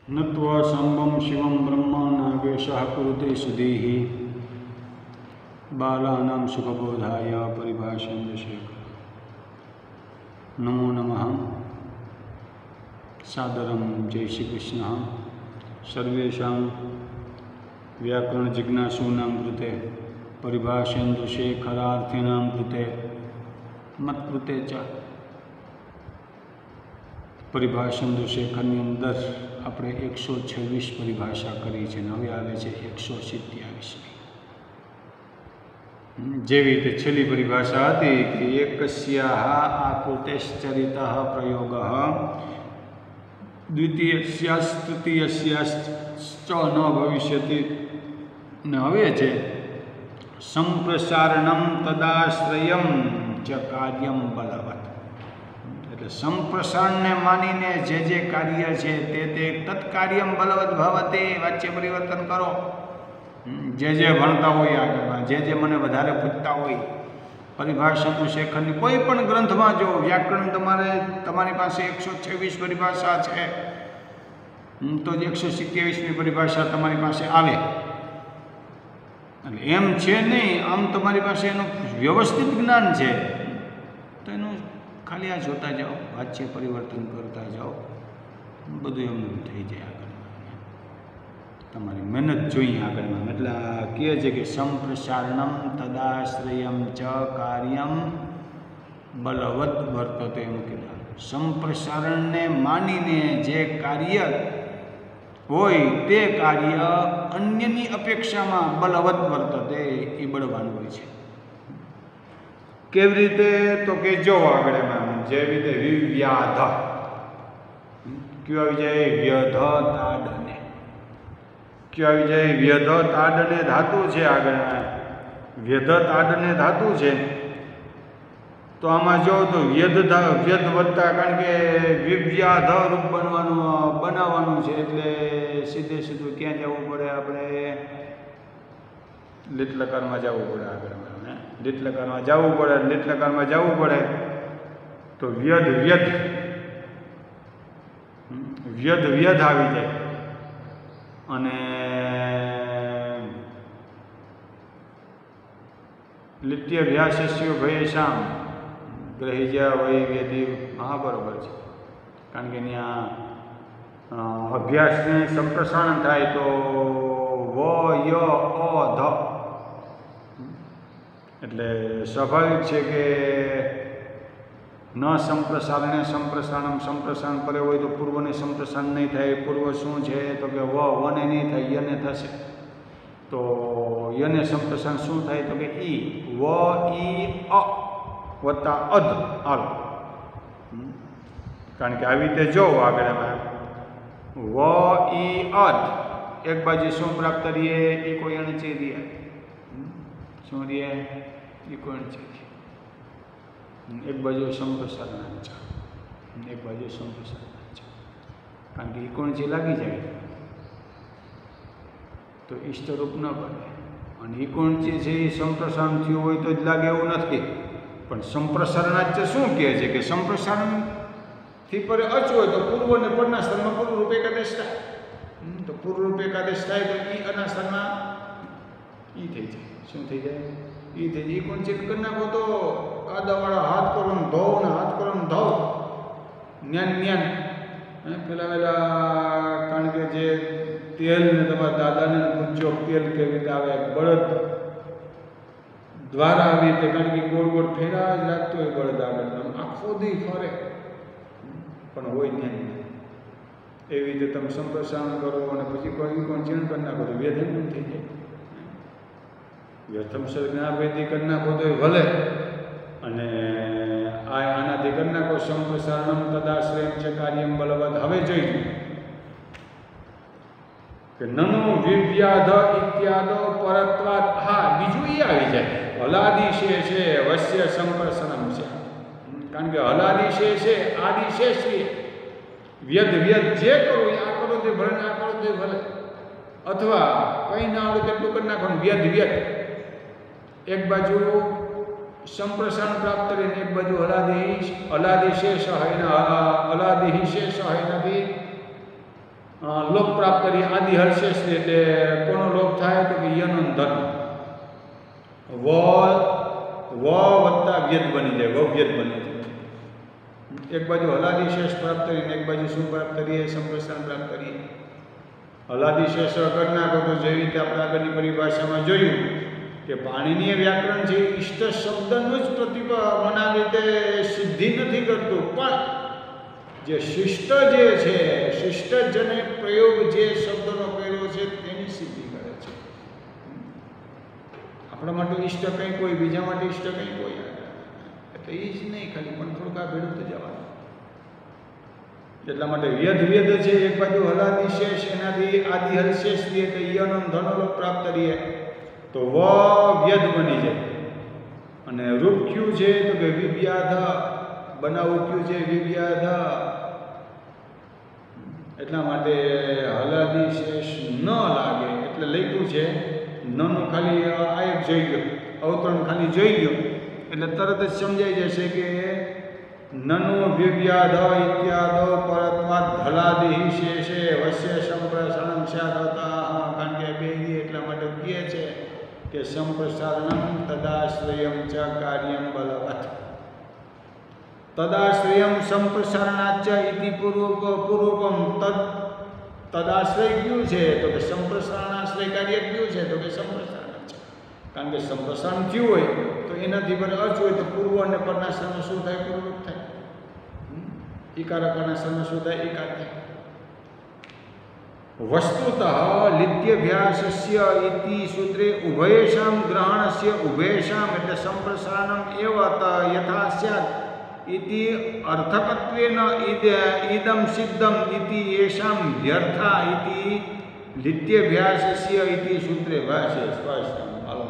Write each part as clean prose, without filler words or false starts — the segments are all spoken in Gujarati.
नत्वा शम्भं शिवं ब्रह्म नागेशः कुरुते सुधीः बालानां सुखबोधाय परिभाषेन्द्र शेखर। नमो नमः। सादरं जय श्री कृष्ण। सर्वेषां व्याकरणजिज्ञासूनां कृते परिभाषेन्द्र शेखरार्थिनां कृते मत्कृते च परिभाषेन्द्र शेखરની અંદર આપણે 126 પરિભાષા કરી છે. હવે આવે છે 127મી. જેવી રીતે છેલ્લી પરિભાષા હતી કે એકસ્યાહ આકૃતશ્ચરિતઃ પ્રયોગઃ દ્વિતીયસ્યાસ્ તૃતીયસ્યાશ્ચ ન ભવિષ્યતિ. ને હવે છે સંપ્રસારણમ તદાશ્રયમ ચ કાર્યમ બલવત. એટલે સંપ્રસારણને માનીને જે કાર્ય છે તે તત્કાર્યમ બલવત ભવતે. વાચ્ય પરિવર્તન કરો. જે ભણતા હોય આગળમાં, જે મને વધારે પૂછતા હોય પરિભાષા શેખરની કોઈ પણ ગ્રંથમાં જો વ્યાકરણ તમારી પાસે 126 પરિભાષા છે તો 127મી પરિભાષા તમારી પાસે આવે. એટલે એમ છે નહીં, આમ તમારી પાસે એનું વ્યવસ્થિત જ્ઞાન છે તો એનું ખાલી આ જોતા જાઓ, વાચ્ય પરિવર્તન કરતા જાઓ, બધું એમનું થઈ જાય. આગળમાં તમારી મહેનત જોઈએ આગળમાં. એટલે કહે છે કે સંપ્રસારણમ તદાશ્રયમ ચ કાર્યમ બલવત વર્તતે. એમ કીધું સંપ્રસારણને માનીને જે કાર્ય હોય તે કાર્ય અન્યની અપેક્ષામાં બલવત વર્તતે, એ બળવાન હોય છે. કેવી રીતે? તો કે જો આગળ એમાં જેવી રીતે વિવ્યાધ કયું આવી જાય? વ્યધ તાડને કયું આવી જાય? વ્યધ તાડને ધાતુ છે. આગળ વ્યધ તાડને ધાતુ છે. તો આમાં જો તો વ્યધ વધતા, કારણ કે વિવ્યાધ રૂપ બનાવવાનું છે એટલે સીધે સીધું ક્યાં જવું પડે? આપણે લીટલકારમાં જવું પડે. આગળ લીટલકારમાં જવું પડે. લીટલકારમાં જવું પડે તો વ્યધ આવી જાય. અને લિત્ય વ્યાસસ્યો ભયેશામ ગ્રહિજ્યા વય વ્યધિ. હા, બરોબર છે. કારણ કે ત્યાં અભ્યાસને સંપ્રસારણ થાય તો વ ય અ ધ. એટલે સ્વાભાવિક છે કે ન સંપ્રસારણે સંપ્રસારણમ. સંપ્રસારણ કરે હોય તો પૂર્વને સંપ્રસારણ નહીં થાય. પૂર્વ શું છે? તો કે વને નહીં થાય, યને થશે. તો યને સંપ્રસારણ શું થાય? તો કે ઈ વ ઈ અ વત્તા અધ આલ. કારણ કે આવી રીતે જો આગળ એમાં વ ઈ અધ એક બાજુ શું પ્રાપ્ત રહીએ? ઇકો અણચે રહીએ. શું રહીએ? ઇકો અણચે. એક બાજુ સંપ્રસારણ છે, એક બાજુ સંપ્રસારણ છે. કારણ કે ઇકોણચી લાગી જાય તો ઇષ્ટરૂપ ન બને. અને ઇકોણચી છે એ સંપ્રસારણ થયું હોય તો જ લાગે એવું નથી. પણ સંપ્રસારણાચ્ય શું કહે છે કે સંપ્રસારણથી પર અચ હોય તો પૂર્વ અને પરના સ્થાનમાં પૂર્વરૂપ એકાદેશ થાય. તો પૂર્વરૂપ એકાદેશ થાય તો ઈ અના સ્થાનમાં ઈ થઈ જાય. શું થઈ જાય? ઈ થઈ જાય. ઇકોણચી કરી નાખો તો કાદાવાળા હાથ કરો ને ધોવ ને હાથ કરો ને ધોવ જ્ઞાન પેલા કારણ કે જે તેલ ને તમારા દાદાને પૂછજો તેલ કેવી રીતે આવે? બળદ દ્વારા આવી રીતે, કારણ કે ગોળ ફેરા જ લાગતો હોય બળદ આગળ, આખો દી ફરે પણ હોય જ્ઞાન. એવી રીતે તમે સંપ્રસારણ કરો અને પછી કોઈ ચીણ કરી નાખો તો વ્યધન થઈ જાય. વ્યથમ જ્ઞાભેદી કરી નાખો તો ભલે, અને આનાથી કરી નાખો સંપ્રસારણમ તદાશ્રયમ ચ કાર્યમ બલવદ. હવે જોઈએ કે નનો વિવ્યાધ ઇત્યાદ પરત્વાદ. હા, બીજું એ આવી જાય હલાદિશે છે વશ્ય સંપ્રસારણમ છે. કારણ કે હલાદિશે છે આદિશેષ છે. વ્યધ જે કરો એ આ કરો તે ભલે, આ કરો તે ભલે. અથવા કંઈ ના આવડે તેટલું કરી નાખવાનું. વ્યધ એક બાજુ સંપ્રસારણ પ્રાપ્ત કરીને એક બાજુ અલાદિ શેષ હોય ને અલાદિ શેષ હોય નથી લોક પ્રાપ્ત કરીએ આદિ હર્ષેશ એટલે કોનો લોક થાય તો કે યનો ધન વ વત્તા વ્યદ બની જાય વ્યદ બની જાય એક બાજુ હલાદિશેષ પ્રાપ્ત કરીને એક બાજુ શું પ્રાપ્ત કરીએ સંપ્રસારણ પ્રાપ્ત કરીએ હલાદિશેષ કરી નાખો તો જેવી રીતે આપણે આગળની પરિભાષામાં જોયું કે પાણીનીય વ્યાકરણ છે ઈષ્ટ શબ્દનું જ બનાવી તે સિદ્ધિ નથી કરતું પણ જે શિષ્ટ જે છે શિષ્ટજને પ્રયોગ જે શબ્દનો કર્યો છે તેની સિદ્ધિ કરે છે આપણા માટે ઈષ્ટ કંઈ કોઈ બીજા માટે ઈષ્ટ કંઈ કોઈ એટલે એ જ નહીં ખાલી પણ થોડુંક આ ભેડું તો જવાનું એટલા માટે વ્યદ છે એક બાજુ હલાદિશેષ એનાથી આદિ હલશેષ લઈએ તો યનો ધનોલોક પ્રાપ્ત કરીએ તો વ્યદ બની જાય અને રૂપ ક્યુ છે તો કે વિવ્યાધ બનાવું ક્યુ છે વિવ્યાધ એટલા માટે હલાદિશેષ ન લાગે એટલે લખ્યું છે નનું ખાલી આયક જોઈ ગયો અવતરણ ખાલી જોઈ ગયો એટલે તરત જ સમજાઈ જશે કે નનુ વિવ્યાધ ઇત્યાદો પરત્વાદ હલાદિ શેષે વશ્ય સંપ્રસારણ સ્યાદતા કારણ કે બે એટલા માટે કહે છે કે સંપ્રસારણમ તદાશ્રયમ ચ કાર્યમ બલવત તદાશ્રયમ સંપ્રસારણાચ ઇતિ પૂર્વકમ તદાશ્રય ક્યું છે તો કે સંપ્રસારણાશ્રય કાર્ય ક્યું છે તો કે સંપ્રસારણ છે કારણ કે સંપ્રસારણ થયું હોય તો એનાથી પર અર્થ હોય તો પૂર્વ અને પરનાશ્રમ શું થાય પૂર્વક થાય ઈકારકાનાશ્રમ શું થાય ઈકાર થાય વસ્તુતઃ લિત્યભ્યાસસ્ય ઇતિ સૂત્રે ઉભયેષામ ગ્રહણસ્ય ઉભયેષામ એટલે સંપ્રસારણમ એવ યથા સ્યાત ઇતિ અર્થકત્વેન ઇદમ સિદ્ધમ ઇતિ એષામ વ્યર્થા ઇતિ લિત્યભ્યાસસ્ય ઇતિ સૂત્રે ભાષ્ય સ્પષ્ટમ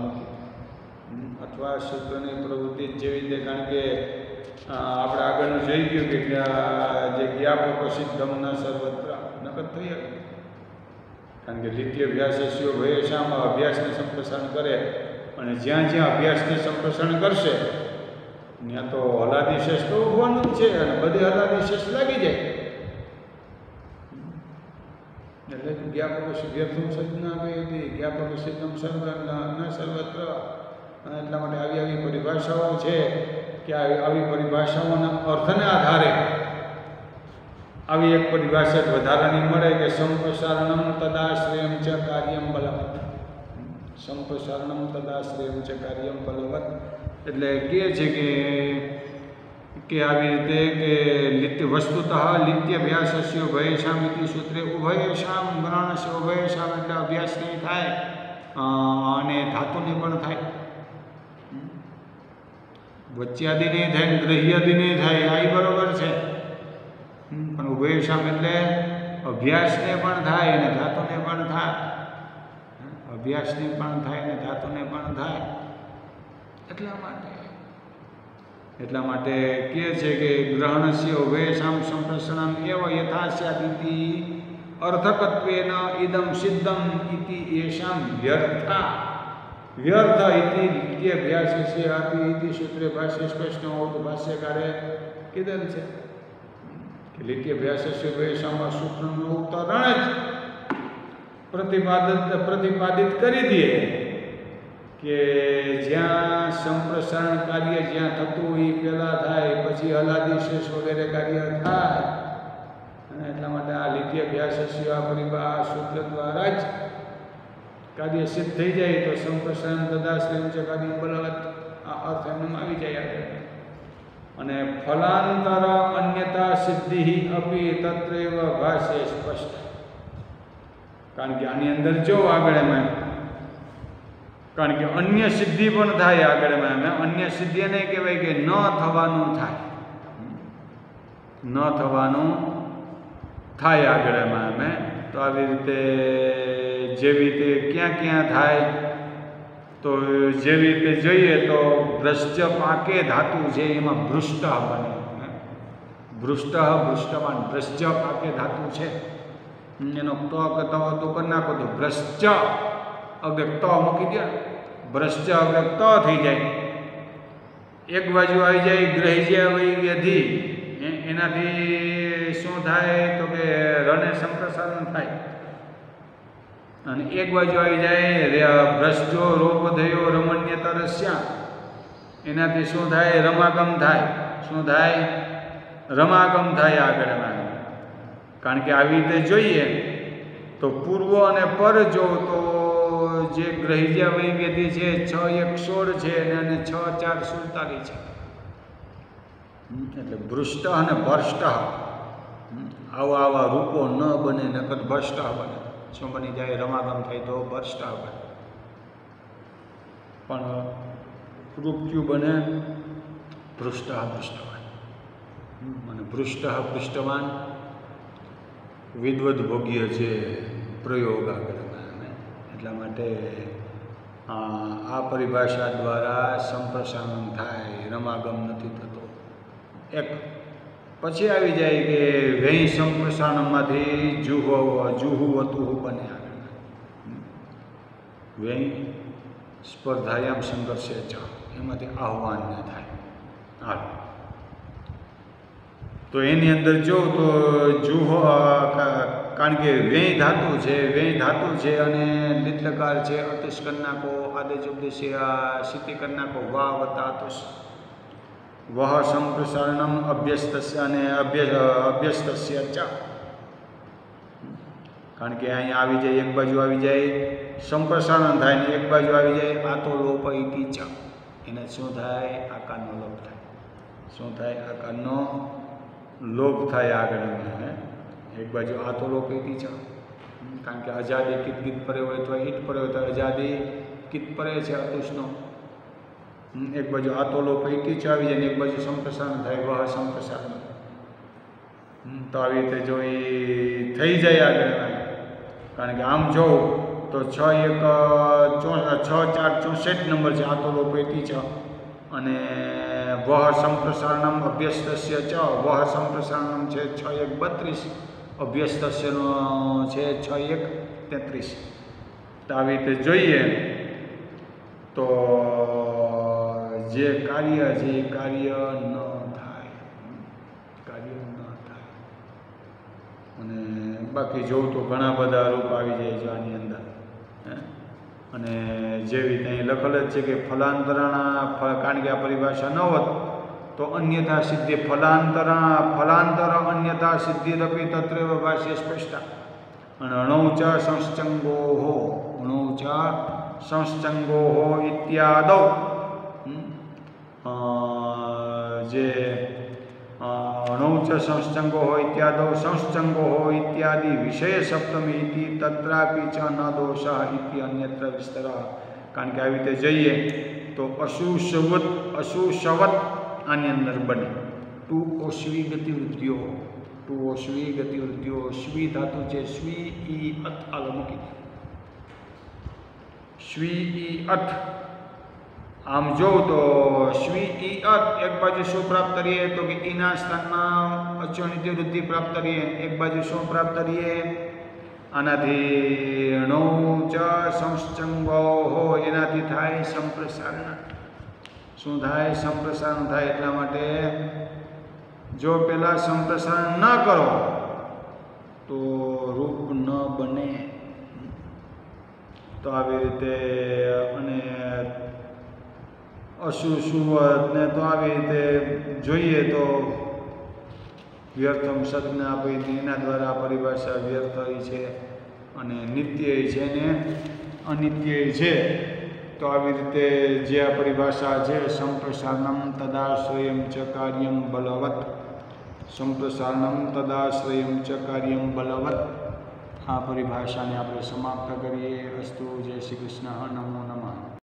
અથવા સૂત્રની પ્રવૃત્તિ જેવી રીતે કારણ કે આપણે આગળનું જોઈ ગયું કે જે જ્ઞાપક સિદ્ધમ ન સર્વત્ર નકદ થઈ શકે કારણ કે દ્વિતીય અભ્યાસસ્યો ભયેશામાં અભ્યાસને સંપ્રસારણ કરે અને જ્યાં જ્યાં અભ્યાસને સંપ્રસારણ કરશે ત્યાં તો હલાદિશેષ તો ઉભવાનું જ છે અને બધે હલાદિશેષ લાગી જાય એટલે જ્ઞાપક સિદ્ધમ સજ્ઞા ગઈ હતી જ્ઞાપક સિદ્ધમ સર્વ ન સર્વત્ર એટલા માટે આવી પરિભાષાઓ છે કે આવી પરિભાષાઓના અર્થને આધારે આવી એક પરિભાષા વધારાની મળે કે સંપ્રસારણમ તદાશ્રયમ ચ કાર્યમ બલવત સંપ્રસારણમ તદાશ્રયમ ચ કાર્યમ બલવત એટલે કહે છે કે આવી રીતે કે વસ્તુતઃ લિત્યભ્યાસસ્ય ઉભયેષામ ઇતિ સૂત્રે ઉભયેષામ ગ્રહણસ્ય ઉભયેષામ એટલે અભ્યાસ નહીં થાય અને ધાતુને પણ થાય વચ્યાદિ નહીં થાય ગ્રહ્યાદિ નહીં થાય આ બરોબર છે પણ ઉભયેષામ એટલે અભ્યાસને પણ થાય અને ધાતુને પણ થાય અભ્યાસને પણ થાય અને ધાતુને પણ થાય એટલા માટે કહે છે કે ગ્રહણસ્ય ઉભયેષામ સંપ્રસારણમ એવ યથા સ્યાત ઇતિ અર્થકત્વેન ઇદમ સિદ્ધમ ઇતિ એષામ વ્યર્થા વ્યર્થ ઇતિ લિત્યભ્યાસસ્ય અપી ઇતિ સૂત્રે ભાષ્ય સ્પષ્ટ હોતું ભાષ્યકારે કીધેલ છે કે લિત્યભ્યાસસ્ય ઉભયેષામમાં સૂત્રનું ઉત્તરણ જ પ્રતિપાદિત કરી દે કે જ્યાં સંપ્રસારણ કાર્ય જ્યાં થતું એ પહેલાં થાય પછી હલાદિશેષ વગેરે કાર્ય થાય અને એટલા માટે આ લિત્યભ્યાસસ્ય આ સૂત્ર દ્વારા જ કાર્ય સિદ્ધ થઈ જાય તો સંપ્રસારણ તદાશ્રયમ ચ કાર્ય બલવત આ અર્થ એમને આવી જાય આગળ અને ફલાંતર અન્યતા સિદ્ધિ અપી તત્રેવ ભાષ્ય સ્પષ્ટ કારણ કે આની અંદર જો આગળ એમાં કારણ કે અન્ય સિદ્ધિ પણ થાય આગળ એમાં અન્ય સિદ્ધિ એને કહેવાય કે ન થવાનું થાય ન થવાનું થાય આગળ એમાં અમે તો આવી રીતે જેવી રીતે ક્યાં થાય તો જેવી રીતે જોઈએ તો ભ્રષ્ટ પાકે ધાતુ છે એમાં ભૃષ્ટ બને ભૃષ્ટવાન ભ્રષ્ટ પાકે ધાતુ છે એનો તો કરી નાખો તો ભ્રષ્ટ અગ્ર ત મૂકી દે ભ્રષ્ટ અગ્ર ત થઈ જાય એક બાજુ આવી જાય ગ્રહી વ્યધિ એનાથી શું થાય તો કે રને સંપ્રસારણ થાય અને એક બાજુ આવી જાય ભ્રષ્ટો રોપધયો રમણ્યતા રસ્યા, એનાથી શું થાય રમાગમ થાય. શું થાય રમાગમ થાય આગળમાં. કારણ કે આવી રીતે જોઈએ તો પૂર્વ અને પર જો તો જે ગ્રહિજા વૈવેદ્ય છે 6:1:16 છે અને 6:4:47 છે. એટલે ભૃષ્ટ અને ભ્રષ્ટ આવા રૂપો ન બને નકર ભ્રષ્ટ બને. શું બની જાય રમાગમ થાય તો ભ્રષ્ટ બને. પણ રૂપ ક્યું બને ભૃષ્ટ ભૃષ્ટવાન. અને ભૃષ્ટ પૃષ્ઠવાન વિદવદ ભોગ્ય છે પ્રયોગ આગળ. એટલા માટે આ પરિભાષા દ્વારા સંપ્રસારણ થાય, રમાગમ નથી થતો. એક પછી આવી જાય કે વેય સંપ્રસારણમાંથી જુહુવતુ બને આગળ. વેય સ્પર્ધાયામ સંઘર્ષે ચ, એમાંથી આહ્વાન ન થાય. હાલ તો એની અંદર જો તો જુહો, કારણ કે વેય ધાતુ છે અને લીટલકાર છે, અતુષ કરનાકો આદેશ ઉપદેશ્યા સ્થિતિ કરનાકો વા વતાતુષ વહ સંપ્રસારણમ અભ્યસ્તસ્ય અને અભ્યસ્તસ્ય ચ. કારણ કે અહીંયા આવી જાય એક બાજુ આવી જાય સંપ્રસારણ થાય ને એક બાજુ આવી જાય આતો લોપ ઇતિ ચ. એને શું થાય આકારનો લોપ થાય. શું થાય આકારનો લોપ થાય આગળ. એક બાજુ આતો લોપ ઇતિ ચ. કારણ કે અજાદી કિત ગીત પરે હોય તો ઈટ પરે હોય તો અજાદી કિત પરે છે અતુષનો. એક બાજુ આતો લોપ ઇતિ ચ આવી જાય ને એક બાજુ સંપ્રસારણ થાય વહ સંપ્રસારણ. તો આવી રીતે જો એ થઈ જાય આગળ. કારણ કે આમ જોઉં તો 6:4:64 નંબર છે આતો લોપ ઇતિ ચ અને વહ સંપ્રસારણમ અભ્યસ્તસ્ય ચ. વહ સંપ્રસારણમ છે 6:1:32, અભ્યસ્તસ્યનો છે 6:1:33. તો આવી રીતે જોઈએ તો જે કાર્ય છે એ કાર્ય ન થાય. અને બાકી જોઉં તો ઘણા બધા રૂપ આવી જાય છે આની અંદર. અને જેવી ત્યાં લખેલ જ છે કે ફલાંતરાણા, કારણ કે આ પરિભાષા ન હોત તો અન્યથા સિદ્ધિ ફલાંતર અન્યથા સિદ્ધિરપી તત્રેવ ભાષ્ય સ્પષ્ટા. અને અણૌચ સંશ્ચંગો ઇત્યાદૌ જે અણૌચ સંશ્ચંગો ઇત્યાદિ વિષય સપ્તમી ઇતિ તત્રાપી ચ ન દોષ ઇતિ અન્યત્ર વિસ્તર. કારણ કે આવી રીતે જઈએ તો અશુશવત આની અંદર બને. ટુ ઓશ્વી ગતિવૃત્તિઓ શ્વી ધાતુ છે શ્વી ઈ અત આલો મૂકી શ્વી ઈ અત. આમ જોઉં તો શ્વી ઈ અત એક બાજુ શું પ્રાપ્ત કરીએ તો કે ઈના સ્થાનમાં અચોનિત્ય વૃદ્ધિ પ્રાપ્ત કરીએ. એક બાજુ શું પ્રાપ્ત કરીએ આનાથી ણૌચ સંશ્ચંગો એનાથી થાય સંપ્રસારણ. શું થાય સંપ્રસારણ થાય. એટલા માટે જો પહેલાં સંપ્રસારણ ન કરો તો રૂપ ન બને. તો આવી રીતે અને અશુશુવત ને તો આવી રીતે જોઈએ તો વ્યર્થમ સદના આપી એના દ્વારા પરિભાષા વ્યર્થ છે અને નિત્ય છે ને અનિત્ય છે. તો આવી રીતે જે આ પરિભાષા છે સંપ્રસારણમ તદાશ્રયમ ચ કાર્યમ બલવત, સંપ્રસારણમ તદાશ્રયમ ચ કાર્યમ બલવત. આ પરિભાષાને આપણે સમાપ્ત કરીએ. અસ્તુ. જય શ્રી કૃષ્ણ. નમો નમઃ.